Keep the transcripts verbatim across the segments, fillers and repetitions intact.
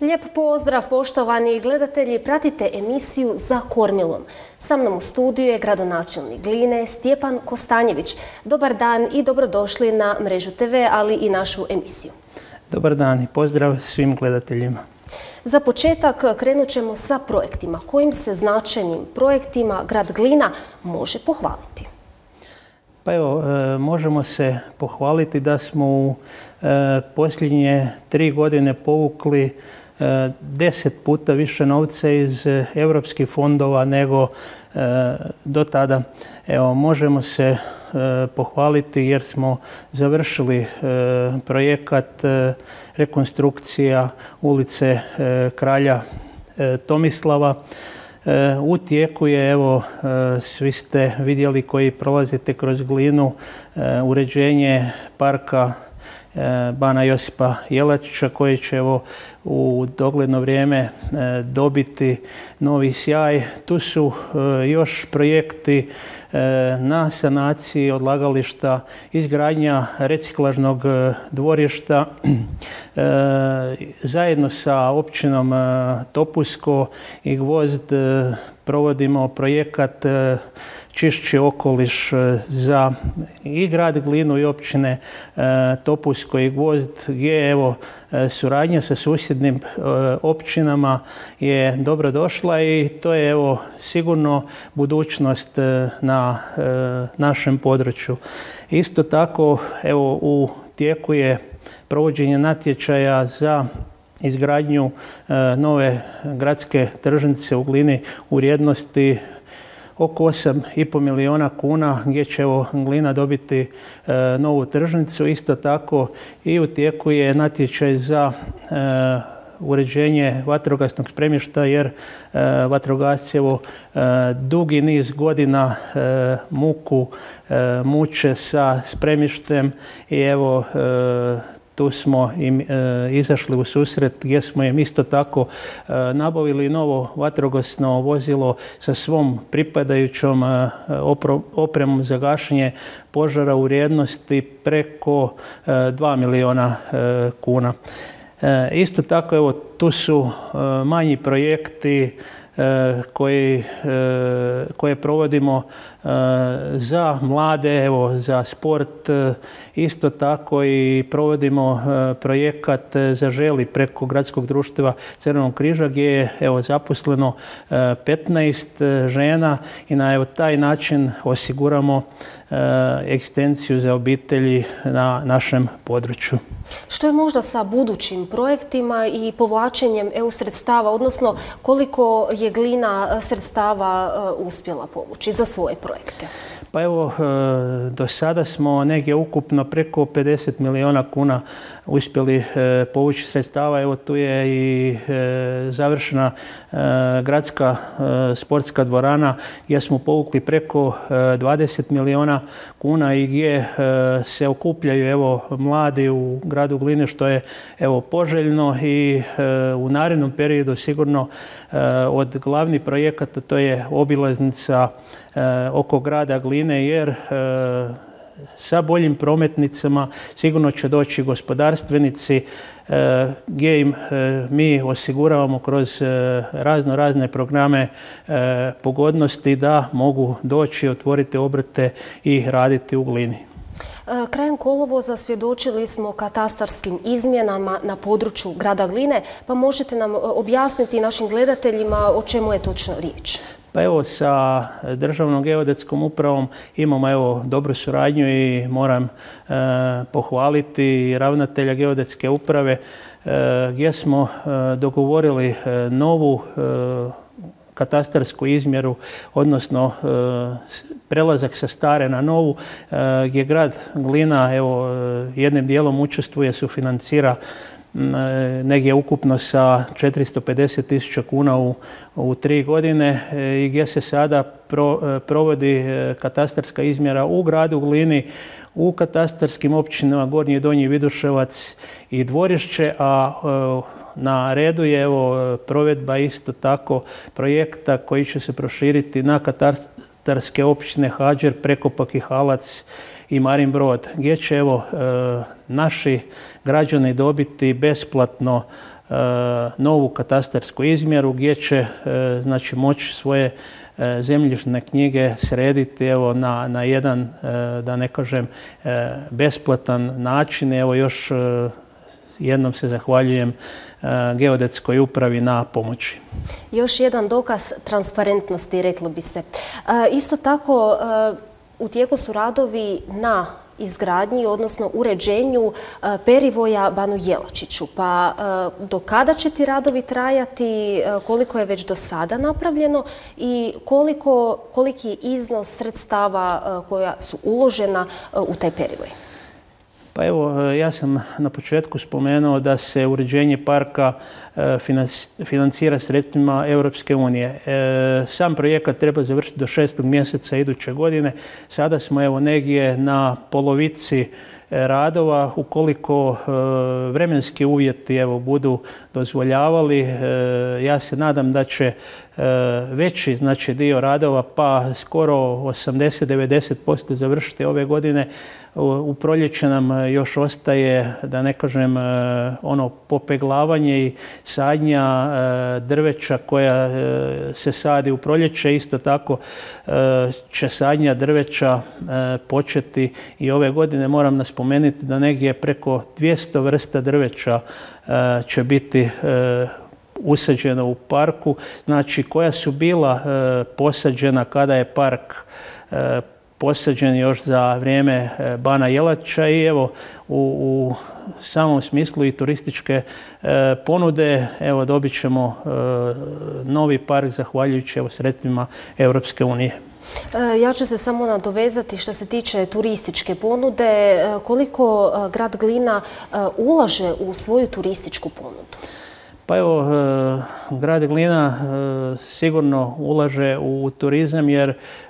Lijep pozdrav poštovani gledatelji, pratite emisiju Za kormilom. Sa mnom u studiju je gradonačelnik Gline Stjepan Kostanjević. Dobar dan i dobrodošli na Mrežu te ve, ali i našu emisiju. Dobar dan i pozdrav svim gledateljima. Za početak krenut ćemo sa projektima. Kojim se značajnim projektima grad Glina može pohvaliti? Pa evo, možemo se pohvaliti da smo u posljednje tri godine povukli deset puta više novca iz europskih fondova nego do tada. Evo, možemo se pohvaliti jer smo završili projekat rekonstrukcija ulice Kralja Tomislava. U tijeku je, evo, svi ste vidjeli koji prolazite kroz Glinu, uređenje parka Bana Josipa Jelačića koji će, evo, u dogledno vrijeme dobiti novi sjaj. Tu su još projekti na sanaciji odlagališta, izgradnja reciklažnog dvorišta. Zajedno sa općinom Topusko i Gvozd provodimo projekat Čišći okoliš za i grad Glinu i općine Topusko i Gvozd, gdje, evo, suradnja sa susjednim općinama je dobro došla i to je, evo, sigurno budućnost na našem području. Isto tako, evo, u tijeku je provođenje natječaja za izgradnju nove gradske tržnice u Glini u vrijednosti oko osam i pol milijuna kuna, gdje će, evo, Glina dobiti e, novu tržnicu. Isto tako i u tijeku je natječaj za e, uređenje vatrogasnog spremišta jer e, vatrogasci, evo, e, dugi niz godina e, muku e, muče sa spremištem i, evo, e, tu smo im e, izašli u susret gdje smo im isto tako e, nabavili novo vatrogasno vozilo sa svom pripadajućom e, opro, opremom za gašenje požara u vrijednosti preko e, dva milijuna e, kuna. E, isto tako, evo, tu su e, manji projekti Koji, koje provodimo za mlade, evo, za sport. Isto tako i provodimo projekat Zaželi preko Gradskog društva Crvenog križa gdje je, evo, zaposleno petnaest žena i na, evo, taj način osiguramo egzistenciju za obitelji na našem području. Što je možda sa budućim projektima i povlačenjem E U sredstava, odnosno koliko je Glina sredstava uspjela povući za svoje projekte? Pa evo, do sada smo negdje ukupno preko pedeset milijuna kuna uspjeli povući sredstava. Evo, tu je i završena gradska sportska dvorana gdje smo povukli preko dvadeset milijuna kuna i gdje se okupljaju, evo, mladi u gradu Gline, što je, evo, poželjno i u narednom periodu sigurno od glavnih projekata to je obilaznica oko grada Gline jer sa boljim prometnicama sigurno će doći gospodarstvenici gdje im mi osiguravamo kroz razno razne programe pogodnosti da mogu doći, otvoriti obrte i raditi u Glini. Krajem kolovoza svjedočili smo katastarskim izmjenama na području grada Gline, pa možete nam objasniti našim gledateljima o čemu je točno riječ? Pa evo, sa Državnom geodetskom upravom imamo, evo, dobru suradnju i moram e, pohvaliti ravnatelja geodetske uprave e, gdje smo e, dogovorili e, novu e, katastarsku izmjeru, odnosno e, prelazak sa stare na novu, e, gdje grad Glina, evo, jednim dijelom učestvuje, sufinancira negdje ukupno sa četiristo pedeset tisuća kuna u, u tri godine i gdje se sada pro, provodi katastarska izmjera u gradu Glini, u katastarskim općinama Gornji i Donji Viduševac i Dvorišće, a na redu je, evo, provedba isto tako projekta koji će se proširiti na katastarske općine Hadžer, Prekopak i Halac i Marin Brod, gdje će, evo, naši građani dobiti besplatno novu katastarsku izmjeru gdje će znači, moći svoje zemljišne knjige srediti evo, na, na jedan, da ne kažem, besplatan način. Evo još jednom se zahvaljujem Geodetskoj upravi na pomoći. Još jedan dokaz transparentnosti, reklo bi se. Isto tako, u tijeku su radovi na izgradnji, odnosno uređenju perivoja Banu Jelačiću. Pa do kada će ti radovi trajati, koliko je već do sada napravljeno i koliko, koliki je iznos sredstava koja su uložena u taj perivoj? Pa evo, ja sam na početku spomenuo da se uređenje parka financira sredstvima Europske unije. Sam projekat treba završiti do šestog mjeseca iduće godine. Sada smo evo negdje na polovici radova. Ukoliko vremenski uvjeti evo budu dozvoljavali, ja se nadam da će veći znači, dio radova, pa skoro osamdeset do devedeset posto završiti ove godine. U proljeće nam još ostaje, da ne kažem, ono popeglavanje i sadnja drveća koja se sadi u proljeće. Isto tako će sadnja drveća početi i ove godine. Moram naspomenuti da negdje preko dvjesto vrsta drveća će biti usađeno u parku, znači koja su bila posađena kada je park posađen još za vrijeme Bana Jelačića i evo u, u samom smislu i turističke e, ponude evo dobit ćemo e, novi park zahvaljujući evo sredstvima Europske unije. Ja ću se samo nadovezati što se tiče turističke ponude. Koliko grad Glina ulaže u svoju turističku ponudu? Pa evo, grad Glina sigurno ulaže u turizam jer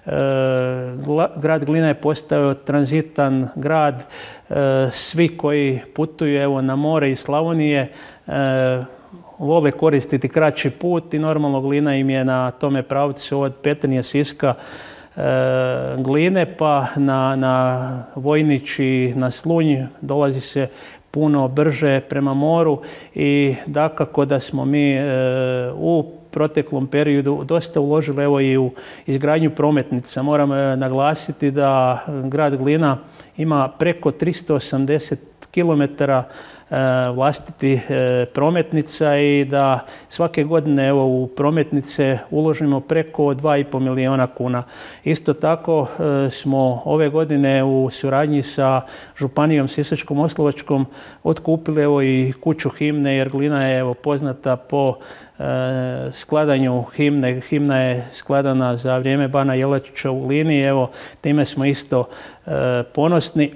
grad Glina je postao tranzitan grad. Svi koji putuju evo, na more iz Slavonije vole koristiti kraći put i normalno Glina im je na tome pravcu od Petrinje, Siska, Gline pa na, na Vojnić i na Slunj dolazi se puno brže prema moru i dakako da smo mi e, u proteklom periodu dosta uložili evo i u izgradnju prometnica. Moram e, naglasiti da grad Glina ima preko tristo osamdeset kilometara vlastiti prometnica i da svake godine evo, u prometnice uložimo preko dva i pol milijuna kuna. Isto tako smo ove godine u suradnji sa Županijom Sisačko-moslavačkom otkupili evo, i kuću himne jer Glina je evo, poznata po skladanju himne. Himna je skladana za vrijeme Bana Jelačića u Glini. Evo, time smo isto ponosni.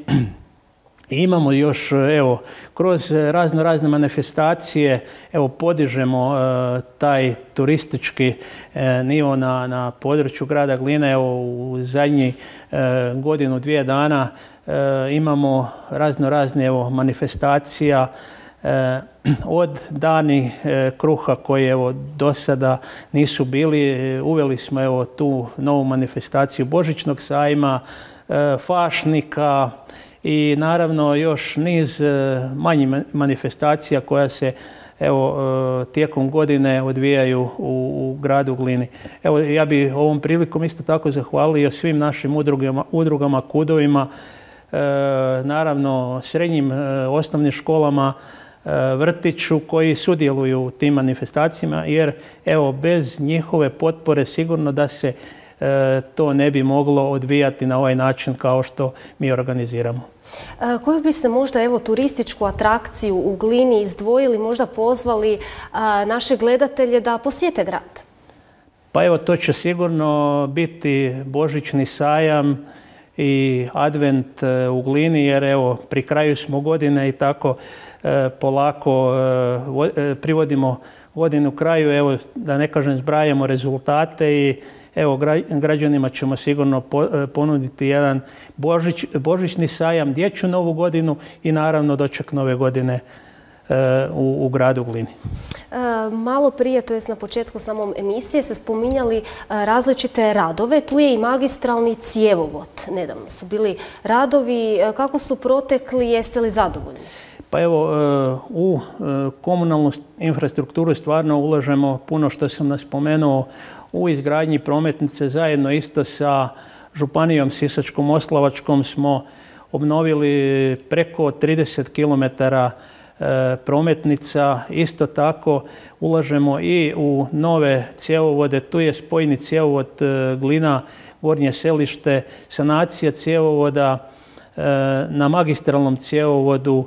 I imamo još, evo, kroz razno razne manifestacije, evo, podižemo e, taj turistički e, nivo na, na području grada Gline. Evo, u zadnji e, godinu, dvije dana e, imamo razno razne, evo, manifestacija e, od dani e, kruha koji, evo, do sada nisu bili. Uveli smo, evo, tu novu manifestaciju Božićnog sajma, e, fašnika, i naravno još niz manjih manifestacija koja se evo, tijekom godine odvijaju u, u gradu Glini. Evo, ja bih ovom prilikom isto tako zahvalio svim našim udrugama, udrugama kudovima, e, naravno srednjim e, osnovnim školama, e, vrtiću koji sudjeluju u tim manifestacijama jer evo, bez njihove potpore sigurno da se to ne bi moglo odvijati na ovaj način kao što mi organiziramo. Koju biste možda evo, turističku atrakciju u Glini izdvojili, možda pozvali a, naše gledatelje da posjete grad? Pa evo, to će sigurno biti Božićni sajam i advent u Glini jer evo, pri kraju smo godine i tako e, polako e, privodimo godinu kraju. Evo, da ne kažem, zbrajamo rezultate i evo, građanima ćemo sigurno ponuditi jedan božić, božićni sajam, dječju novu godinu i naravno doček nove godine u, u gradu Glini. E, malo prije, to jest na početku samom emisije, se spominjali različite radove. Tu je i magistralni cjevovod. Nedavno su bili radovi. Kako su protekli? Jeste li zadovoljni? Pa evo, u komunalnu infrastrukturu stvarno ulažemo puno, što sam spomenuo, u izgradnji prometnice. Zajedno isto sa Županijom Sisačko-moslavačkom smo obnovili preko trideset kilometara prometnica. Isto tako ulažemo i u nove cjevovode. Tu je spojni cjevovod Glina Gornje Selište, sanacija cjevovoda na magistralnom cjevovodu.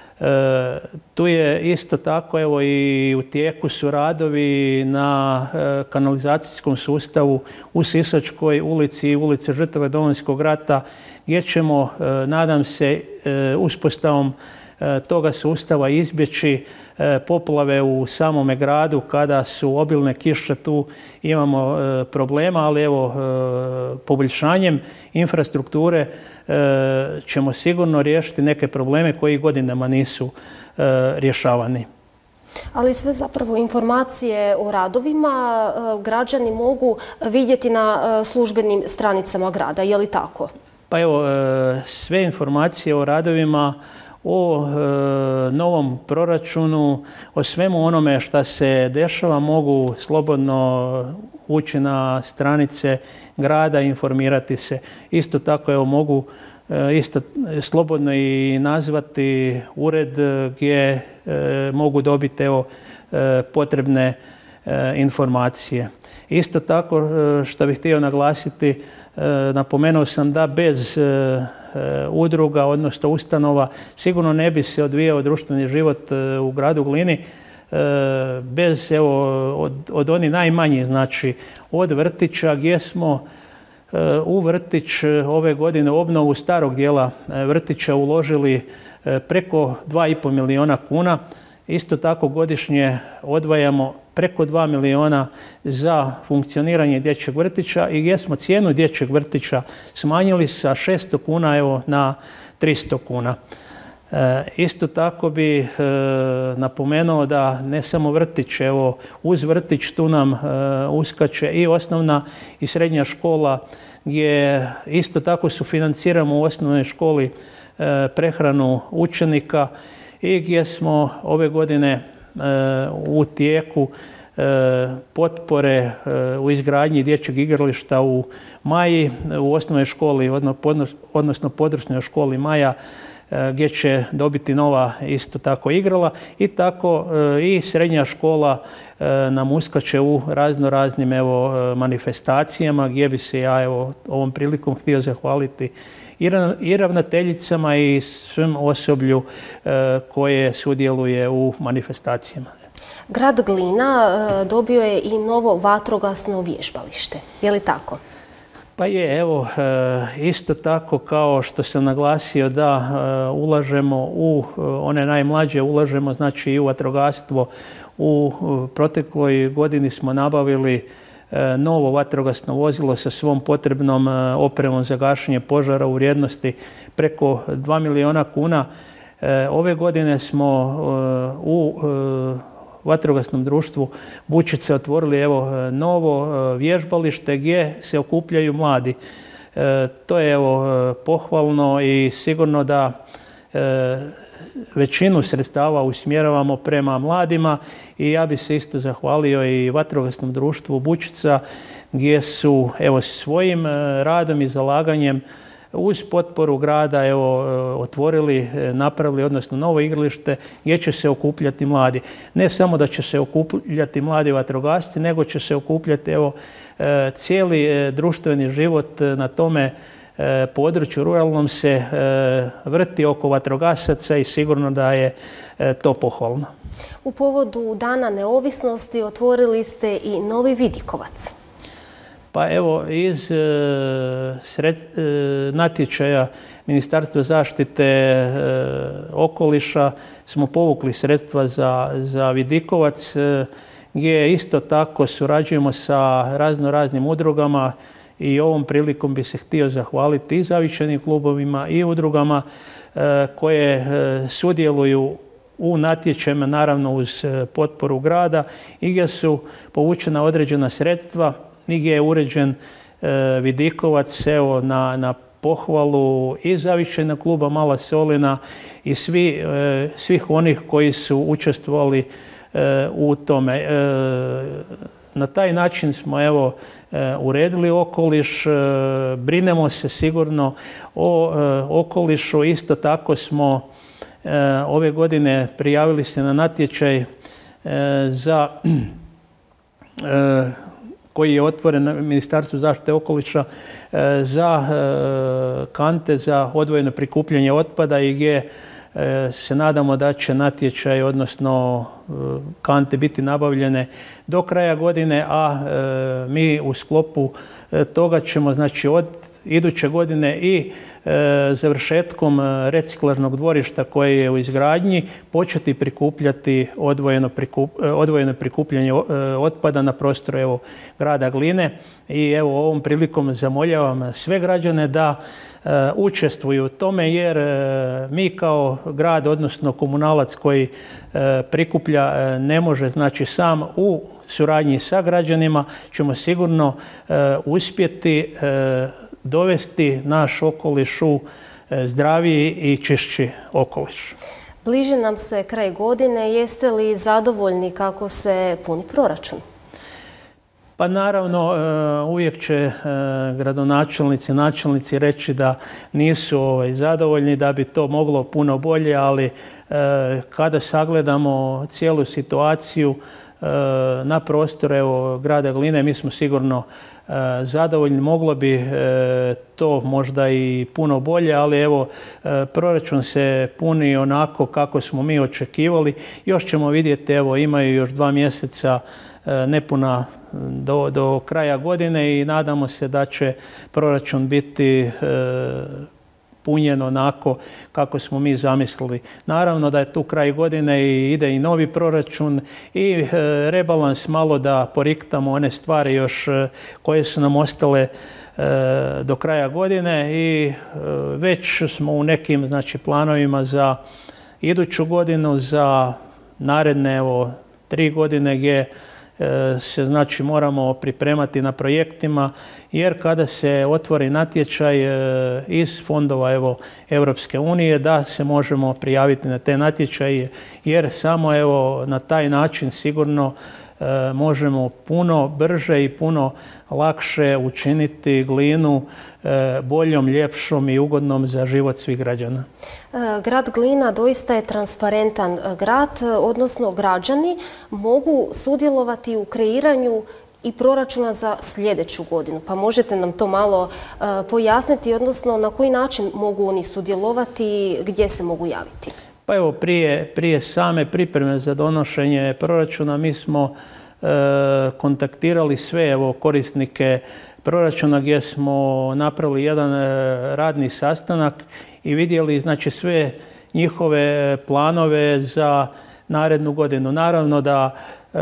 Tu je isto tako, evo, i u tijeku su radovi na kanalizacijskom sustavu u Sisačkoj ulici i ulici žrtava Domovinskog rata, gdje ćemo, nadam se, uspostavom toga sustava izbjeći poplave u samome gradu. Kada su obilne kiše, tu imamo problema, ali evo, poboljšanjem infrastrukture ćemo sigurno riješiti neke probleme koji godinama nisu rješavani. Ali sve zapravo informacije o radovima građani mogu vidjeti na službenim stranicama grada, je li tako? Pa evo, sve informacije o radovima, o novom proračunu, o svemu onome što se dešava mogu slobodno ući na stranice grada i informirati se. Isto tako, evo, mogu isto slobodno i nazvati ured gdje mogu dobiti, evo, potrebne informacije. Isto tako, što bih htio naglasiti, napomenuo sam da bez udruga, odnosno ustanova, sigurno ne bi se odvijao društveni život u gradu Glini bez, evo, od, od onih najmanjih, znači od vrtića, gdje smo u vrtić ove godine, u obnovu starog dijela vrtića uložili preko dva i pol milijuna kuna. Isto tako godišnje odvajamo preko dva milijuna za funkcioniranje dječjeg vrtića i gdje smo cijenu dječjeg vrtića smanjili sa šesto kuna, evo, na tristo kuna. E, isto tako bi e, napomenuo da ne samo vrtić, evo, uz vrtić tu nam e, uskače i osnovna i srednja škola, gdje isto tako sufinanciramo u osnovnoj školi e, prehranu učenika i gdje smo ove godine e, u tijeku e, potpore e, u izgradnji dječjeg igrališta u Maji, u osnovnoj školi, odnosno područnoj školi Maja, e, gdje će dobiti nova isto tako igrala, i tako e, i srednja škola e, nam uskače u razno raznim, evo, manifestacijama, gdje bi se ja, evo, ovom prilikom htio zahvaliti i ravnateljicama i svem osoblju koje sudjeluje u manifestacijama. Grad Glina dobio je i novo vatrogasno vježbalište, je li tako? Pa je, evo, isto tako kao što sam naglasio da ulažemo u one najmlađe, ulažemo znači i u vatrogastvo. U protekloj godini smo nabavili novo vatrogasno vozilo sa svom potrebnom opremom za gašenje požara u vrijednosti preko dva milijuna kuna. Ove godine smo u vatrogasnom društvu Bučice otvorili, evo, novo vježbalište gdje se okupljaju mladi. To je, evo, pohvalno i sigurno da većinu sredstava usmjeravamo prema mladima i ja bih se isto zahvalio i vatrogasnom društvu Bučica, gdje su, evo, svojim radom i zalaganjem uz potporu grada, evo, otvorili, napravili, odnosno novo igralište gdje će se okupljati mladi. Ne samo da će se okupljati mladi vatrogasci, nego će se okupljati, evo, cijeli društveni život na tome području ruralnom se vrti oko vatrogasaca i sigurno da je to pohvalno. U povodu Dana neovisnosti otvorili ste i novi vidikovac. Pa evo, iz sred, natječaja Ministarstva zaštite okoliša smo povukli sredstva za, za vidikovac, gdje isto tako surađujemo sa razno raznim udrugama i ovom prilikom bi se htio zahvaliti i zavičajnim klubovima i udrugama koje sudjeluju u natječajima, naravno uz potporu grada, i gdje su povučena određena sredstva i gdje je uređen vidikovac, evo, na, na pohvalu i zavičajnog kluba Mala Solina i svi, svih onih koji su učestvovali u tome. Na taj način smo evo uredili okoliš, brinemo se sigurno o okolišu. Isto tako smo ove godine prijavili se na natječaj za koji je otvoren na Ministarstvu zaštite okoliša za kante za odvojeno prikupljanje otpada i gdje se nadamo da će natječaj, odnosno kante biti nabavljene do kraja godine, a mi u sklopu toga ćemo znači od iduće godine i završetkom reciklažnog dvorišta koje je u izgradnji početi prikupljati odvojeno, prikup, odvojeno prikupljanje otpada na prostoru evo, grada Gline. I evo ovom prilikom zamoljavam sve građane da učestvuju u tome, jer mi kao grad, odnosno komunalac koji prikuplja, ne može znači sam u suradnji sa građanima ćemo sigurno uspjeti dovesti naš okoliš u zdraviji i čišći okoliš. Bliže nam se kraj godine. Jeste li zadovoljni kako se puni proračun? Pa naravno, uvijek će gradonačelnici, načelnici reći da nisu zadovoljni, da bi to moglo puno bolje, ali kada sagledamo cijelu situaciju na prostoru evo, grada Gline, mi smo sigurno zadovoljni. Moglo bi to možda i puno bolje, ali evo proračun se puni onako kako smo mi očekivali. Još ćemo vidjeti, evo imaju još dva mjeseca nepuna do, do kraja godine i nadamo se da će proračun biti punjen onako kako smo mi zamislili. Naravno da je tu kraj godine i ide i novi proračun i rebalans, malo da poriktamo one stvari još koje su nam ostale do kraja godine i već smo u nekim znači, planovima za iduću godinu, za naredne evo, tri godine gdje se znači moramo pripremati na projektima, jer kada se otvori natječaj iz fondova evo Europske unije da se možemo prijaviti na te natječaje, jer samo evo na taj način sigurno možemo puno brže i puno lakše učiniti Glinu boljom, ljepšom i ugodnom za život svih građana. Grad Glina doista je transparentan grad, odnosno građani mogu sudjelovati u kreiranju i proračuna za sljedeću godinu. Pa možete nam to malo pojasniti, odnosno na koji način mogu oni sudjelovati, gdje se mogu javiti? Pa evo, prije, prije same pripreme za donošenje proračuna mi smo e, kontaktirali sve evo, korisnike proračuna gdje smo napravili jedan e, radni sastanak i vidjeli znači, sve njihove planove za narednu godinu. Naravno da e,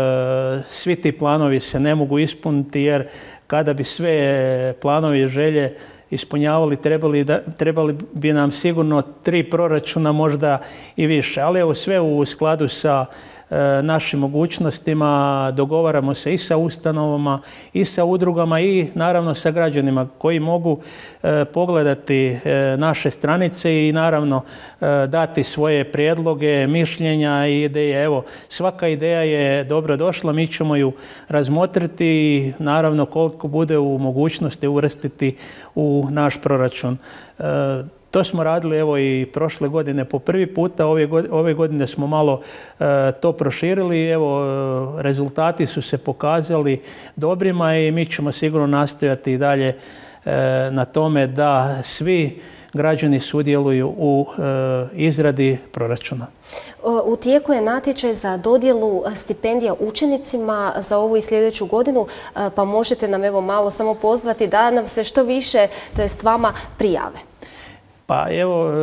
svi ti planovi se ne mogu ispuniti, jer kada bi sve planovi i želje ispunjavali, trebali, da, trebali bi nam sigurno tri proračuna, možda i više. Ali evo sve u skladu sa e, našim mogućnostima dogovaramo se i sa ustanovama i sa udrugama i naravno sa građanima koji mogu e, pogledati e, naše stranice i naravno e, dati svoje prijedloge, mišljenja i ideje. Evo, svaka ideja je dobro došla, mi ćemo ju razmotriti i naravno koliko bude u mogućnosti uvrstiti u naš proračun. E, to smo radili evo i prošle godine po prvi puta, ove godine, ove godine smo malo e, to proširili. Evo, e, rezultati su se pokazali dobrima i mi ćemo sigurno nastojati i dalje e, na tome da svi građani sudjeluju u e, izradi proračuna. U tijeku je natječaj za dodjelu stipendija učenicima za ovu i sljedeću godinu, pa možete nam evo malo samo pozvati da nam se što više, to jest vama, prijave. Pa evo,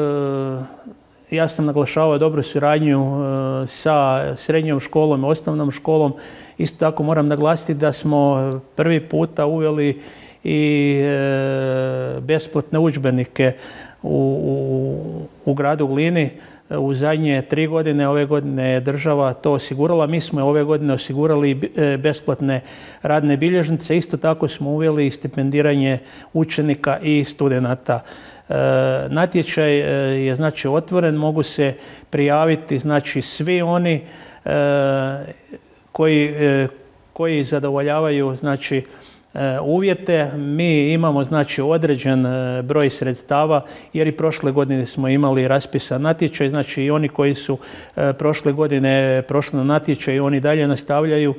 ja sam naglašavao dobru suradnju sa srednjom školom, osnovnom školom. Isto tako moram naglasiti da smo prvi puta uveli i besplatne udžbenike u, u, u gradu Glini. u zadnje tri godine, ove godine je država to osigurala. Mi smo ove godine osigurali besplatne radne bilježnice. Isto tako smo uveli stipendiranje učenika i studenata. E, natječaj je znači otvoren, mogu se prijaviti znači svi oni e, koji, e, koji zadovoljavaju znači uvjete. Mi imamo znači određen broj sredstava jer i prošle godine smo imali raspisan natječaj, znači i oni koji su prošle godine prošli na natječaj, oni dalje nastavljaju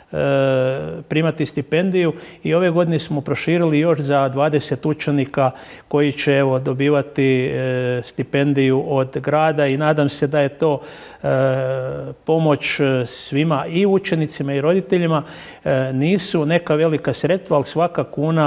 primati stipendiju i ove godine smo proširili još za dvadeset učenika koji će evo dobivati stipendiju od grada i nadam se da je to pomoć svima i učenicima i roditeljima. Nisu neka velika sredstva, ali svaka kuna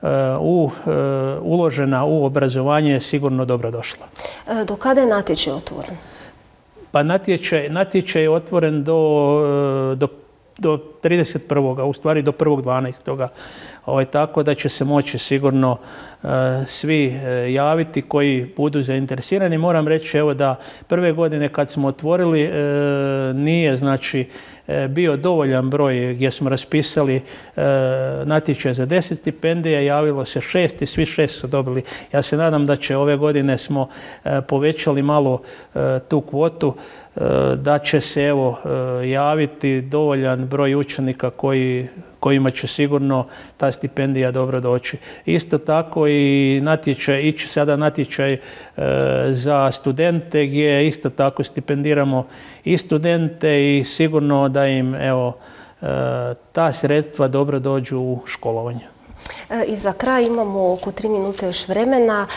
u, uložena u obrazovanje je sigurno dobrodošla. Do kada je natječaj otvoren? Pa natječaj, natječaj je otvoren do, do do trideset prvog u stvari do prvog dvanaestog Ovaj, tako da će se moći sigurno e, svi e, javiti koji budu zainteresirani. Moram reći evo da prve godine kad smo otvorili e, nije znači e, bio dovoljan broj gdje smo raspisali e, natječaj za deset stipendija, javilo se šest i svi šest su dobili. Ja se nadam da će ove godine smo e, povećali malo e, tu kvotu, da će se evo javiti dovoljan broj učenika koji, kojima će sigurno ta stipendija dobro doći. Isto tako i natječaj, ići sada natječaj e, za studente gdje isto tako stipendiramo i studente i sigurno da im evo e, ta sredstva dobro dođu u školovanje. I za kraj imamo oko tri minute još vremena.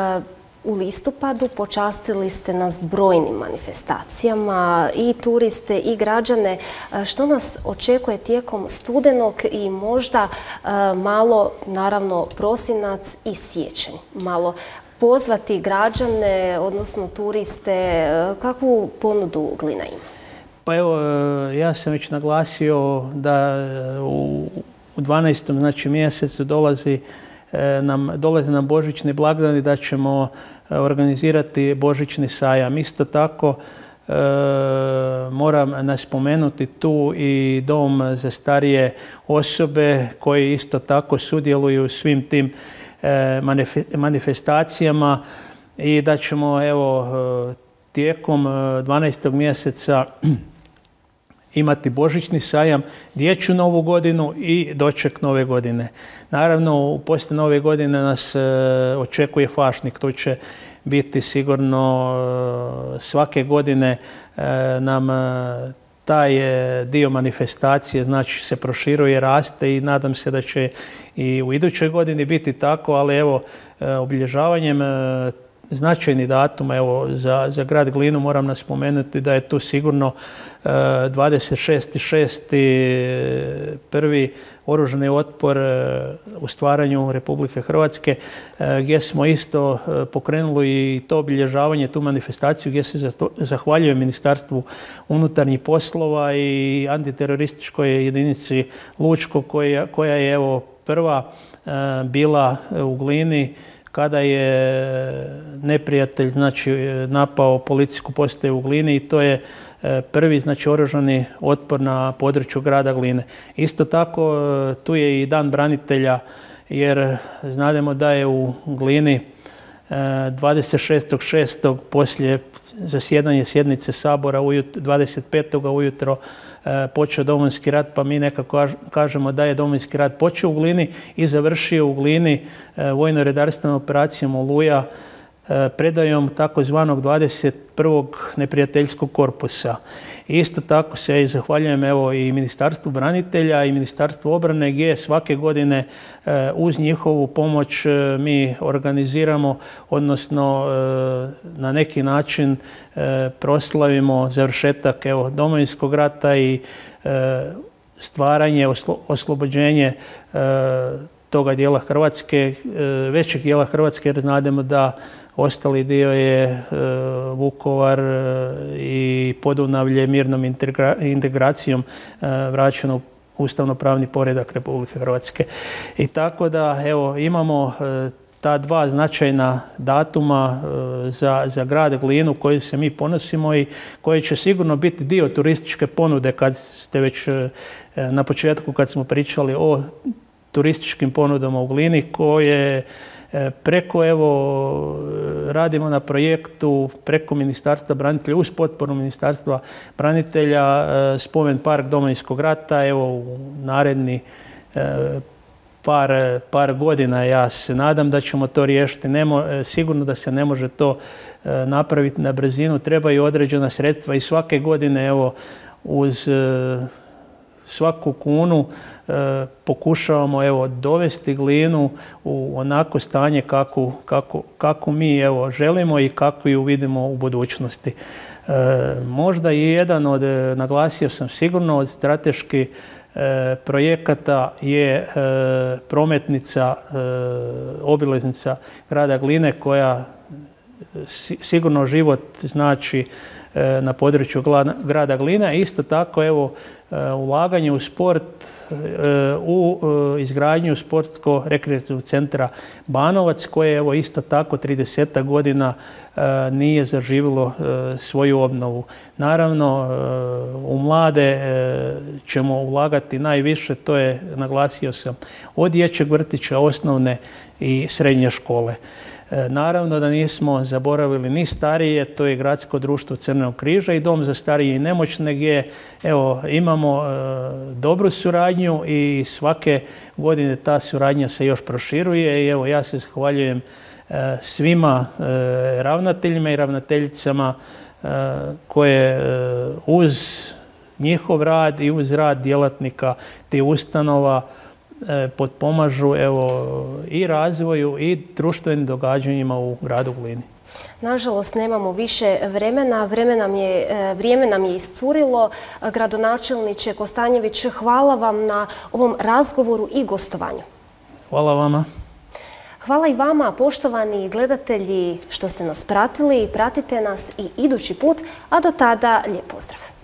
U listopadu počastili ste nas brojnim manifestacijama i turiste i građane. Što nas očekuje tijekom studenog i možda malo, naravno, prosinac i siječanj? Malo pozvati građane, odnosno turiste, kakvu ponudu Glina ima? Pa evo, ja sam već naglasio da u dvanaestom znači, mjesecu dolazi nam, dolaze nam božićni blagdani, da ćemo organizirati božićni sajam. Isto tako e, moram naspomenuti tu i dom za starije osobe koji isto tako sudjeluju u svim tim e, manifestacijama i da ćemo evo tijekom dvanaestog mjeseca imati božićni sajam, dječju novu godinu i doček nove godine. Naravno, poslije nove godine nas e, očekuje Fašnik. To će biti sigurno e, svake godine e, nam e, taj dio manifestacije znači se proširuje, raste i nadam se da će i u idućoj godini biti tako, ali evo e, obilježavanjem e, značajni datum evo, za, za grad Glinu moram naspomenuti da je tu sigurno e, dvadeset šesti šesti prvi oružani otpor e, u stvaranju Republike Hrvatske e, gdje smo isto e, pokrenuli i to obilježavanje, tu manifestaciju gdje se zahvaljujem Ministarstvu unutarnjih poslova i antiterorističkoj jedinici Lučko koja, koja je evo prva e, bila u Glini kada je neprijatelj znači, napao policijsku postaju u Glini i to je prvi znači, oružani otpor na području grada Gline. Isto tako tu je i Dan branitelja jer znademo da je u Glini dvadeset šestog šestog poslije zasjedanje sjednice Sabora dvadeset petog ujutro počeo Domovinski rat, pa mi nekako kažemo da je Domovinski rat počeo u Glini i završio u Glini vojno-redarstvenom operacijom Oluja predajom takozvanog dvadeset prvog neprijateljskog korpusa. Isto tako se i zahvaljujem evo i Ministarstvu branitelja i Ministarstvu obrane gdje svake godine uz njihovu pomoć mi organiziramo, odnosno na neki način proslavimo završetak evo Domovinskog rata i stvaranje, oslobođenje toga dijela Hrvatske, većeg dijela Hrvatske jer znademo da ostali dio je e, Vukovar e, i Podunavlje mirnom integra, integracijom e, vraćeno u ustavno-pravni poredak Republike Hrvatske. I tako da evo, imamo e, ta dva značajna datuma za, za grad Glinu koji se mi ponosimo i koji će sigurno biti dio turističke ponude kad ste već na početku kad smo pričali o turističkim ponudama u Glini koje preko, evo, radimo na projektu preko Ministarstva branitelja, uz potporu Ministarstva branitelja, spomen park Domovinskog rata, evo, u naredni par, par godina ja se nadam da ćemo to riješiti. Nemo, sigurno da se ne može to napraviti na brzinu, trebaju određena sredstva i svake godine, evo, uz svaku kunu e, pokušavamo, evo, dovesti Glinu u onako stanje kako, kako, kako mi, evo, želimo i kako ju vidimo u budućnosti. E, možda i jedan od, naglasio sam sigurno, od strateških e, projekata je e, prometnica, e, obilaznica grada Gline koja si, sigurno život znači e, na području grada Glina. Isto tako, evo, ulaganje u sport, u izgradnju sportsko-rekreativnog centra Banovac koje, evo, isto tako trideset godina nije zaživjelo svoju obnovu. Naravno, u mlade ćemo ulagati najviše, to je, naglasio sam, od dječjeg vrtića, osnovne i srednje škole. Naravno da nismo zaboravili ni starije, to je Gradsko društvo Crvenog križa i Dom za starije i nemoćne gdje, evo, imamo e, dobru suradnju i svake godine ta suradnja se još proširuje i, evo, ja se zahvaljujem e, svima e, ravnateljima i ravnateljicama e, koje e, uz njihov rad i uz rad djelatnika tih ustanova potpomažu, evo, i razvoju i društvenim događanjima u gradu Glini. Nažalost, nemamo više vremena. Vreme nam je, vrijeme nam je iscurilo. Gradonačelniče Kostanjević, hvala vam na ovom razgovoru i gostovanju. Hvala vama. Hvala i vama, poštovani gledatelji, što ste nas pratili. Pratite nas i idući put, a do tada lijep pozdrav.